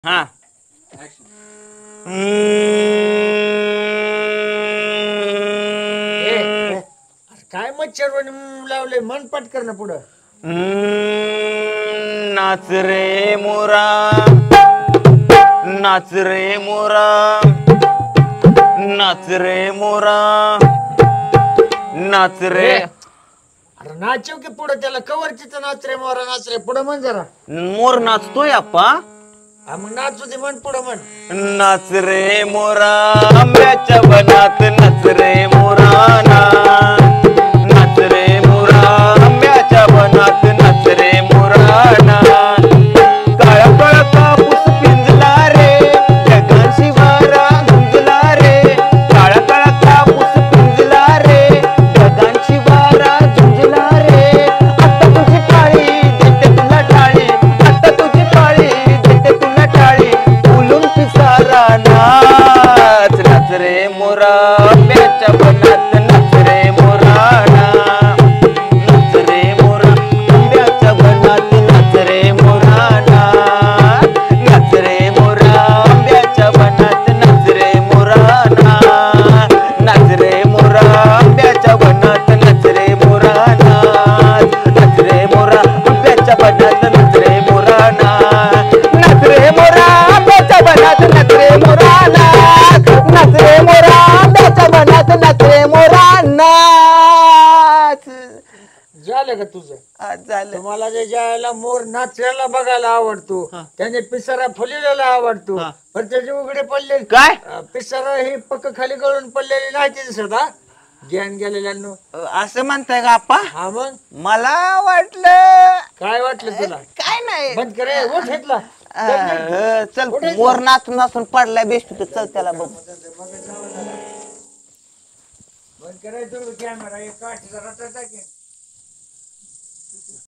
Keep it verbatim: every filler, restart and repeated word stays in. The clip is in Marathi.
हा ए, ए, अरे काय मच्छर लावले मन पटकर ना पुढं. नाच रे मोरा, नाच रे मोरा, नाच रे मोरा, नाच रे. अरे नाचव की पुढं, त्याला कवरचीच नाच रे मोरा नाच रे पुढं म्हण जरा. मोर नाचतोय आप्पा. हा मग नाचू दे म्हण पुढं म्हण. नाच रे मोरा आंब्याच्या बनात, नाच रे मोरा नाच, नाच रे मोरा आंब्याच्या बनात, नाच रे मोरा नाच. काळा काळा कापूस पिंजला रे, ढगांशी वारा गुंजला रे. काळा काळा कापूस पिंजला रे, ढगांशी वारा गुंजला रे. आता तुझी पाळी देते तुला टाळी, आता तुझी पाळी देते तुला टाळी. फुलून पिसारा नाच, नाच रे मोरा आंब्याच्या बनात, नाच रे मोरा नाच, नाच रे मोरा आंब्याच्या बनात, नाच रे मोरा नाच, नाच रे मोरा आंब्याच्या बनात, नाच रे मोरा नाच, नाच रे मोरा आंब्याच्या बनात, नाच रे मोरा नाच, नाच रे मोरा आंब्याच्या बनात, नाच रे मोरा नाच, नाच रे मोरा आंब्याच्या बनात, नाच रे मोरा नाच, नाच रे मोरा आंब्याच्या बनात, नाच रे मोरा नाच. झालं का तुझं? आज झालं. तुम्हाला जे ज्याला मोर नाचलेला बघायला आवडतो, हा. त्याने पिसारा फुललेला आवडतो, हा. पण त्याचे उघडे पडले काय? अं, पिसारा हे पक्क खाली गळून पडलेले नाही ते दिसत. हा ज्ञान गेलेल्यांनो. असं म्हणताय का आप्पा? हा मग मला वाटलं काय वाटलं तुला? काय नाही. बंद करे उठ घेतला. अं, चल मोर नाचून नाचून पडलाय बेस्ट, चल त्याला बघ. बंद करायचं कॅमेरा, एक काठी जरा टाकेन.